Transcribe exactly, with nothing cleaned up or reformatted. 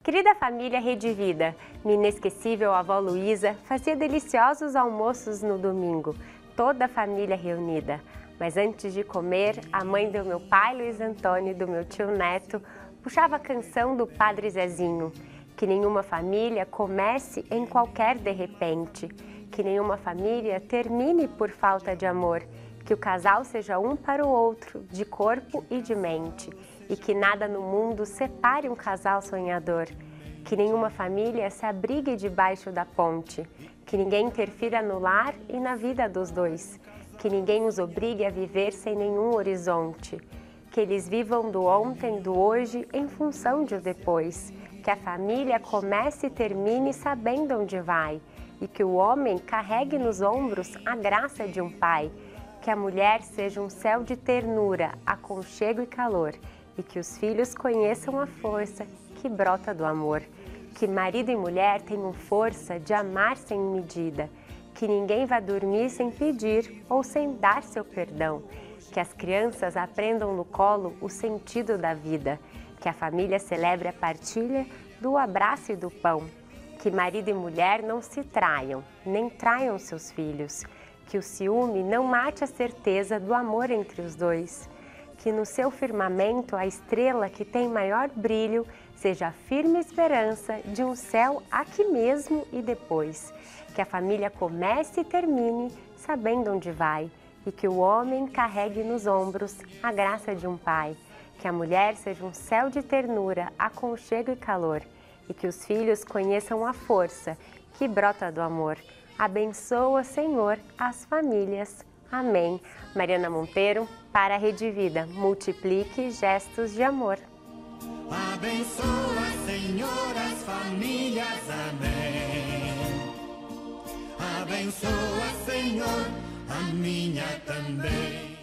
Querida família Rede Vida, minha inesquecível avó Luísa fazia deliciosos almoços no domingo, toda a família reunida. Mas antes de comer, a mãe do meu pai Luiz Antônio e do meu tio Neto puxava a canção do Padre Zezinho. Que nenhuma família comece em qualquer de repente, que nenhuma família termine por falta de amor, que o casal seja um para o outro, de corpo e de mente, e que nada no mundo separe um casal sonhador, que nenhuma família se abrigue debaixo da ponte, que ninguém interfira no lar e na vida dos dois, que ninguém os obrigue a viver sem nenhum horizonte, que eles vivam do ontem, do hoje, em função de o depois, que a família comece e termine sabendo onde vai, e que o homem carregue nos ombros a graça de um pai, que a mulher seja um céu de ternura, aconchego e calor, e que os filhos conheçam a força que brota do amor, que marido e mulher tenham força de amar sem medida, que ninguém vá dormir sem pedir ou sem dar seu perdão, que as crianças aprendam no colo o sentido da vida, que a família celebre a partilha do abraço e do pão, que marido e mulher não se traiam, nem traiam seus filhos, que o ciúme não mate a certeza do amor entre os dois, que no seu firmamento a estrela que tem maior brilho seja a firme esperança de um céu aqui mesmo e depois, que a família comece e termine sabendo onde vai, e que o homem carregue nos ombros a graça de um pai, que a mulher seja um céu de ternura, aconchego e calor, e que os filhos conheçam a força que brota do amor. Abençoa, Senhor, as famílias. Amém. Mariana Monteiro, para a Rede Vida, multiplique gestos de amor. Abençoa, Senhor, as famílias. Amém. Abençoa, Senhor, a minha também.